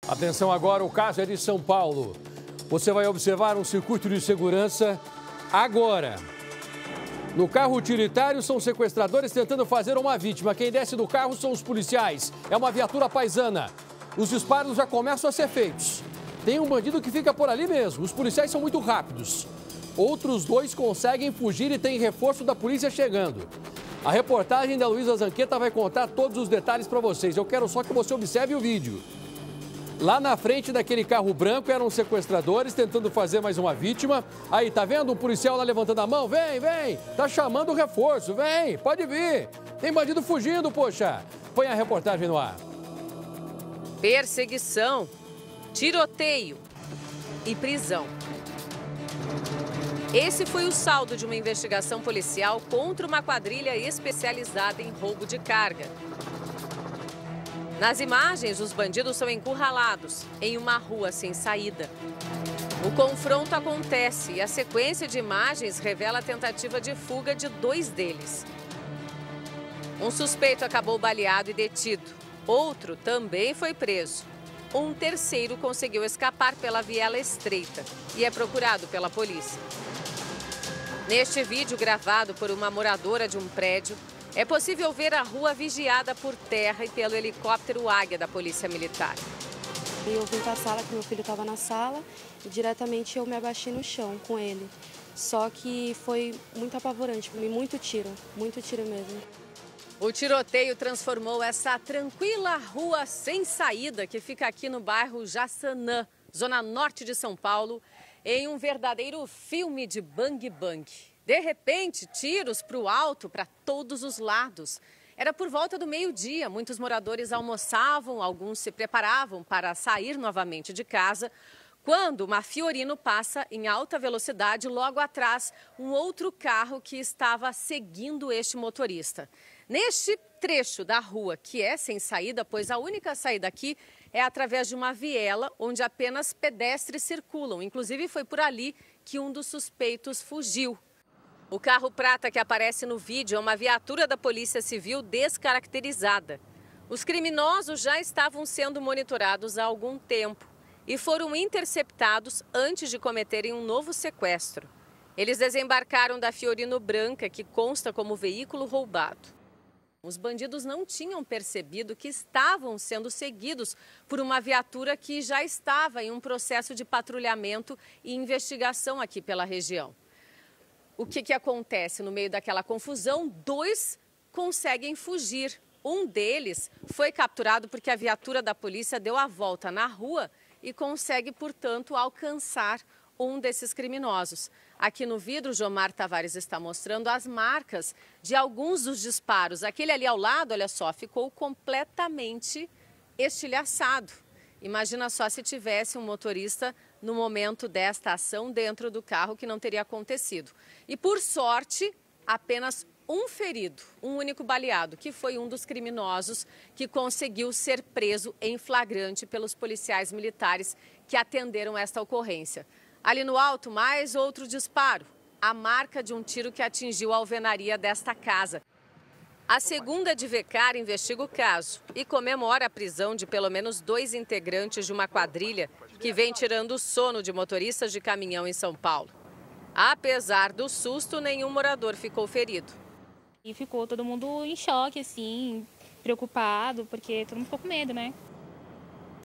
Atenção agora, o caso é de São Paulo. Você vai observar um circuito de segurança agora. No carro utilitário são sequestradores tentando fazer uma vítima. Quem desce do carro são os policiais. É uma viatura paisana. Os disparos já começam a ser feitos. Tem um bandido que fica por ali mesmo. Os policiais são muito rápidos. Outros dois conseguem fugir e tem reforço da polícia chegando. A reportagem da Luísa Zanqueta vai contar todos os detalhes para vocês. Eu quero só que você observe o vídeo. Lá na frente daquele carro branco eram sequestradores tentando fazer mais uma vítima. Aí, tá vendo um policial lá levantando a mão? Vem, vem, tá chamando o reforço, vem, pode vir. Tem bandido fugindo, poxa. Põe a reportagem no ar. Perseguição, tiroteio e prisão. Esse foi o saldo de uma investigação policial contra uma quadrilha especializada em roubo de carga. Nas imagens, os bandidos são encurralados em uma rua sem saída. O confronto acontece e a sequência de imagens revela a tentativa de fuga de dois deles. Um suspeito acabou baleado e detido. Outro também foi preso. Um terceiro conseguiu escapar pela viela estreita e é procurado pela polícia. Neste vídeo gravado por uma moradora de um prédio, é possível ver a rua vigiada por terra e pelo helicóptero Águia da Polícia Militar. Eu vim para a sala, que meu filho estava na sala, e diretamente eu me abaixei no chão com ele. Só que foi muito apavorante, muito tiro mesmo. O tiroteio transformou essa tranquila rua sem saída, que fica aqui no bairro Jaçanã, zona norte de São Paulo, em um verdadeiro filme de bang-bang. De repente, tiros para o alto, para todos os lados. Era por volta do meio-dia, muitos moradores almoçavam, alguns se preparavam para sair novamente de casa, quando uma Fiorino passa em alta velocidade, logo atrás um outro carro que estava seguindo este motorista. Neste trecho da rua, que é sem saída, pois a única saída aqui é através de uma viela, onde apenas pedestres circulam. Inclusive, foi por ali que um dos suspeitos fugiu. O carro prata que aparece no vídeo é uma viatura da Polícia Civil descaracterizada. Os criminosos já estavam sendo monitorados há algum tempo e foram interceptados antes de cometerem um novo sequestro. Eles desembarcaram da Fiorino branca, que consta como veículo roubado. Os bandidos não tinham percebido que estavam sendo seguidos por uma viatura que já estava em um processo de patrulhamento e investigação aqui pela região. O que acontece? No meio daquela confusão, dois conseguem fugir. Um deles foi capturado porque a viatura da polícia deu a volta na rua e consegue, portanto, alcançar um desses criminosos. Aqui no vidro, Jomar Tavares está mostrando as marcas de alguns dos disparos. Aquele ali ao lado, olha só, ficou completamente estilhaçado. Imagina só se tivesse um motorista no momento desta ação dentro do carro, que não teria acontecido. E por sorte, apenas um ferido, um único baleado, que foi um dos criminosos que conseguiu ser preso em flagrante pelos policiais militares que atenderam esta ocorrência. Ali no alto, mais outro disparo, a marca de um tiro que atingiu a alvenaria desta casa. A segunda de Vecar investiga o caso e comemora a prisão de pelo menos 2 integrantes de uma quadrilha que vem tirando o sono de motoristas de caminhão em São Paulo. Apesar do susto, nenhum morador ficou ferido. E ficou todo mundo em choque, assim, preocupado, porque todo mundo ficou com medo, né?